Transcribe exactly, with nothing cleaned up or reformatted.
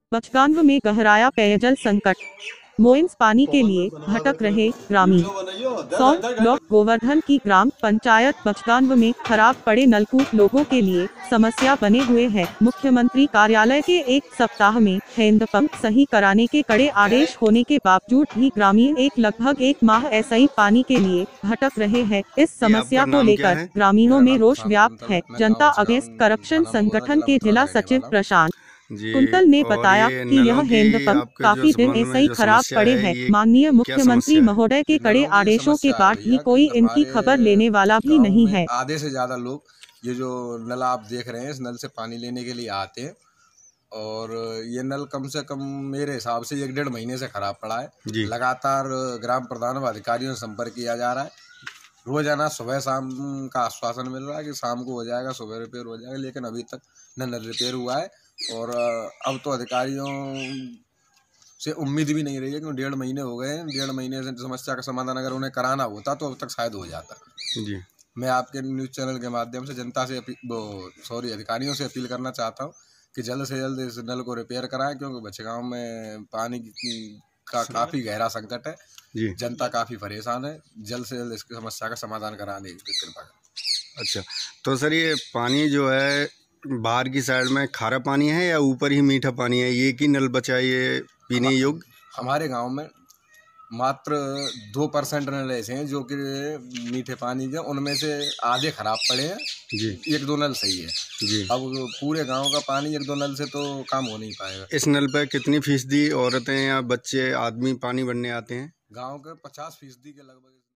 बचकान्व में गहराया पेयजल संकट। मोइंस पानी के लिए भटक रहे ग्रामीण। सौंग ब्लॉक गोवर्धन की ग्राम पंचायत बचकान्व में खराब पड़े नलकूप लोगों के लिए समस्या बने हुए हैं। मुख्यमंत्री कार्यालय के एक सप्ताह में हैंडपंप सही कराने के कड़े आदेश होने के बावजूद भी ग्रामीण एक लगभग एक माह ऐसे ही पानी के लिए भटक रहे हैं। इस समस्या को लेकर ग्रामीणों में रोष व्याप्त है। जनता अगेंस्ट करप्शन संगठन के जिला सचिव प्रशांत कुंतल ने बताया कि यह हैंडपंप काफी दिन ऐसे ही खराब पड़े हैं। माननीय मुख्यमंत्री महोदय के कड़े आदेशों के बाद भी कोई इनकी खबर लेने वाला भी नहीं है। आधे से ज्यादा लोग ये जो नल आप देख रहे हैं, इस नल से पानी लेने के लिए आते हैं और ये नल कम से कम मेरे हिसाब से एक डेढ़ महीने से खराब पड़ा है। लगातार ग्राम प्रधान व अधिकारियों से संपर्क किया जा रहा है। रोजाना सुबह शाम का आश्वासन मिल रहा है कि शाम को हो जाएगा, सुबह रिपेयर हो जाएगा, लेकिन अभी तक न नल रिपेयर हुआ है। और अब तो अधिकारियों से उम्मीद भी नहीं रही है, क्योंकि डेढ़ महीने हो गए हैं। डेढ़ महीने से समस्या का समाधान अगर उन्हें कराना होता तो अब तक शायद हो जाता। जी मैं आपके न्यूज़ चैनल के माध्यम से जनता से वो सॉरी अधिकारियों से अपील करना चाहता हूँ कि जल्द से जल्द इस नल को रिपेयर कराएं, क्योंकि बचगांव में पानी का काफ़ी गहरा संकट है। जी जनता काफ़ी परेशान है। जल्द से जल्द इसकी समस्या का समाधान कराने की कृपा करें। अच्छा, तो सर ये पानी जो है बाहर की साइड में खारा पानी है या ऊपर ही मीठा पानी है? ये की नल बचा ये पीने योग्य? हमारे गांव में मात्र दो परसेंट नल ऐसे हैं जो कि मीठे पानी के, उनमें से आधे खराब पड़े हैं जी। एक दो नल सही है जी। अब पूरे गांव का पानी एक दो नल से तो काम हो नहीं पाएगा। इस नल पे कितनी फीसदी औरतें या बच्चे आदमी पानी भरने आते हैं? गाँव के पचास फीसदी के लगभग।